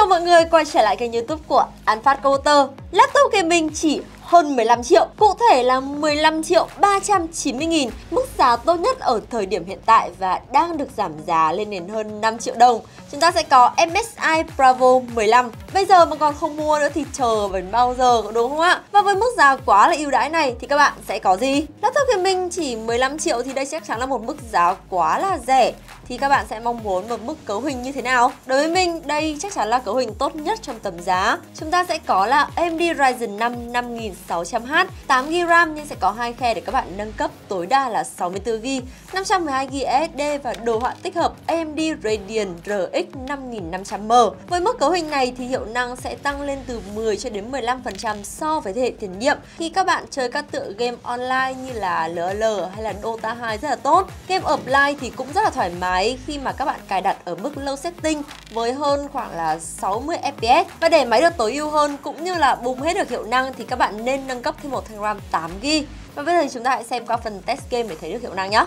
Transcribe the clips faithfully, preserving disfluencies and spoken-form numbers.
chào mọi người quay trở lại kênh YouTube của An Phát Computer. Laptop gaming chỉ hơn mười lăm triệu, cụ thể là mười lăm triệu ba trăm chín mươi nghìn, mức giá tốt nhất ở thời điểm hiện tại và đang được giảm giá lên đến hơn năm triệu đồng. Chúng ta sẽ có em ét i Bravo mười lăm. Bây giờ mà còn không mua nữa thì chờ đến bao giờ, đúng không ạ? Và với mức giá quá là ưu đãi này thì các bạn sẽ có gì? Laptop gaming chỉ mười lăm triệu thì đây chắc chắn là một mức giá quá là rẻ. Thì các bạn sẽ mong muốn một mức cấu hình như thế nào? Đối với mình, đây chắc chắn là cấu hình tốt nhất trong tầm giá. Chúng ta sẽ có là a em đê Ryzen năm năm nghìn sáu trăm H, tám gi-ga-bai RAM nhưng sẽ có hai khe để các bạn nâng cấp tối đa là sáu mươi tư gi-ga-bai, năm trăm mười hai gi-ga-bai ét ét đê và đồ họa tích hợp a em đê Radeon rờ ích năm nghìn năm trăm M. Với mức cấu hình này thì hiệu năng sẽ tăng lên từ mười cho đến mười lăm phần trăm so với thế hệ tiền nhiệm. Khi các bạn chơi các tựa game online như là lờ o lờ hay là Dota hai rất là tốt. Game offline thì cũng rất là thoải mái khi mà các bạn cài đặt ở mức low setting với hơn khoảng là sáu mươi ép pê ét. Và để máy được tối ưu hơn cũng như là bùng hết được hiệu năng thì các bạn nên nâng cấp thêm một thanh RAM tám gi-ga-bai. Và bây giờ chúng ta hãy xem qua phần test game để thấy được hiệu năng nhé.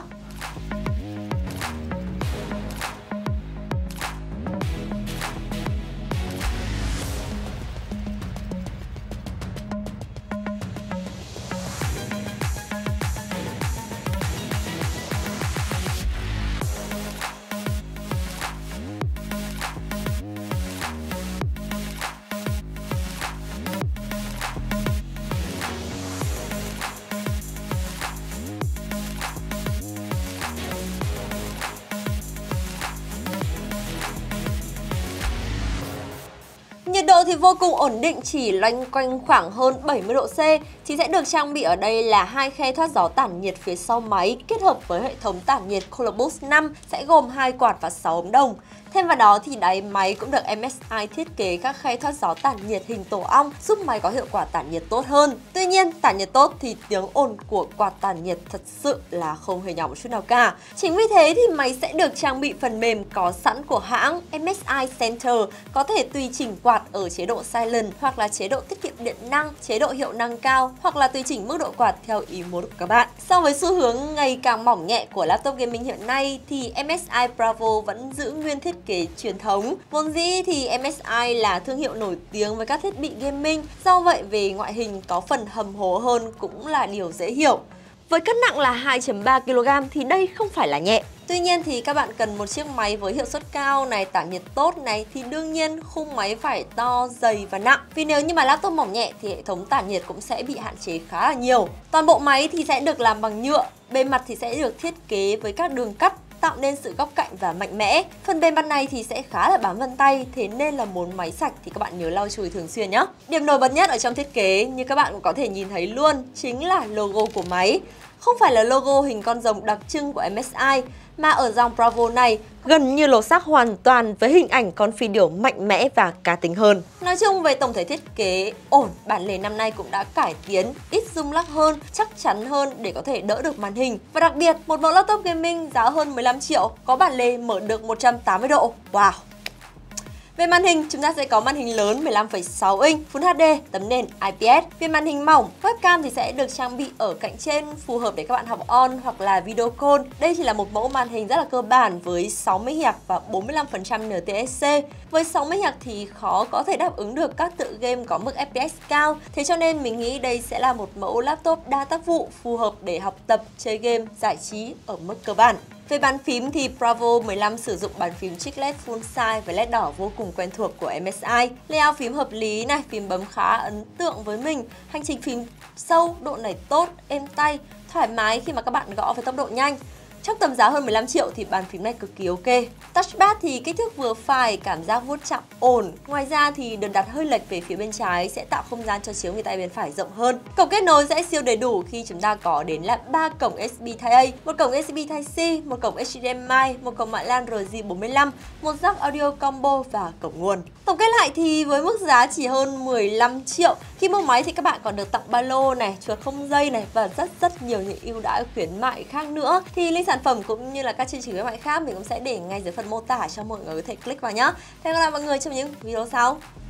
Nhiệt độ thì vô cùng ổn định, chỉ loanh quanh khoảng hơn bảy mươi độ C. Thì sẽ được trang bị ở đây là hai khe thoát gió tản nhiệt phía sau máy kết hợp với hệ thống tản nhiệt CoolerBoost năm sẽ gồm hai quạt và sáu ống đồng. Thêm vào đó thì đáy máy cũng được em ét i thiết kế các khe thoát gió tản nhiệt hình tổ ong giúp máy có hiệu quả tản nhiệt tốt hơn. Tuy nhiên, tản nhiệt tốt thì tiếng ồn của quạt tản nhiệt thật sự là không hề nhỏ một chút nào cả. Chính vì thế thì máy sẽ được trang bị phần mềm có sẵn của hãng em ét i Center, có thể tùy chỉnh quạt ở chế độ silent hoặc là chế độ tiết kiệm điện năng, chế độ hiệu năng cao hoặc là tùy chỉnh mức độ quạt theo ý muốn của các bạn. So với xu hướng ngày càng mỏng nhẹ của laptop gaming hiện nay thì em ét i Bravo vẫn giữ nguyên thiết kế truyền thống. Vốn dĩ thì em ét i là thương hiệu nổi tiếng với các thiết bị gaming, do vậy về ngoại hình có phần hầm hố hơn cũng là điều dễ hiểu. Với cân nặng là hai phẩy ba ki lô gam thì đây không phải là nhẹ. Tuy nhiên thì các bạn cần một chiếc máy với hiệu suất cao này, tản nhiệt tốt này thì đương nhiên khung máy phải to, dày và nặng. Vì nếu như mà laptop mỏng nhẹ thì hệ thống tản nhiệt cũng sẽ bị hạn chế khá là nhiều. Toàn bộ máy thì sẽ được làm bằng nhựa, bề mặt thì sẽ được thiết kế với các đường cắt tạo nên sự góc cạnh và mạnh mẽ. Phần bề mặt này thì sẽ khá là bám vân tay, thế nên là muốn máy sạch thì các bạn nhớ lau chùi thường xuyên nhé. Điểm nổi bật nhất ở trong thiết kế như các bạn cũng có thể nhìn thấy luôn chính là logo của máy. Không phải là logo hình con rồng đặc trưng của em ét i, mà ở dòng Bravo này gần như lột xác hoàn toàn với hình ảnh con phi điểu mạnh mẽ và cá tính hơn. Nói chung về tổng thể thiết kế ổn, bản lề năm nay cũng đã cải tiến, ít rung lắc hơn, chắc chắn hơn để có thể đỡ được màn hình. Và đặc biệt, một mẫu laptop gaming giá hơn mười lăm triệu có bản lề mở được một trăm tám mươi độ. Wow! Về màn hình, chúng ta sẽ có màn hình lớn mười lăm phẩy sáu inch Full hát đê, tấm nền i pê ét. Về màn hình mỏng, webcam thì sẽ được trang bị ở cạnh trên, phù hợp để các bạn học on hoặc là video call. Đây chỉ là một mẫu màn hình rất là cơ bản với sáu mươi héc và bốn mươi lăm phần trăm en tê ét xê. Với sáu mươi héc thì khó có thể đáp ứng được các tựa game có mức ép pê ét cao. Thế cho nên mình nghĩ đây sẽ là một mẫu laptop đa tác vụ phù hợp để học tập, chơi game, giải trí ở mức cơ bản. Về bàn phím thì Bravo mười lăm sử dụng bàn phím chiclet full size với led đỏ vô cùng quen thuộc của em ét i. Layout phím hợp lý này, phím bấm khá ấn tượng với mình. Hành trình phím sâu, độ nảy tốt, êm tay, thoải mái khi mà các bạn gõ với tốc độ nhanh. Trong tầm giá hơn mười lăm triệu thì bàn phím này cực kỳ ok. Touchpad thì kích thước vừa phải, cảm giác vuốt chạm ổn. Ngoài ra thì được đặt hơi lệch về phía bên trái sẽ tạo không gian cho chiếu người tay bên phải rộng hơn. Cổng kết nối sẽ siêu đầy đủ khi chúng ta có đến là ba cổng ét bê Type A, một cổng ét bê Type C, một cổng hát đê em i, một cổng mạng LAN rờ giê bốn mươi lăm, một jack audio combo và cổng nguồn. Tổng kết lại thì với mức giá chỉ hơn mười lăm triệu, khi mua máy thì các bạn còn được tặng ba lô này, chuột không dây này và rất rất nhiều những ưu đãi khuyến mại khác nữa. Thì link sản phẩm cũng như là các chương trình khuyến mại khác mình cũng sẽ để ngay dưới phần mô tả cho mọi người có thể click vào nhé. Hẹn gặp lại mọi người trong những video sau.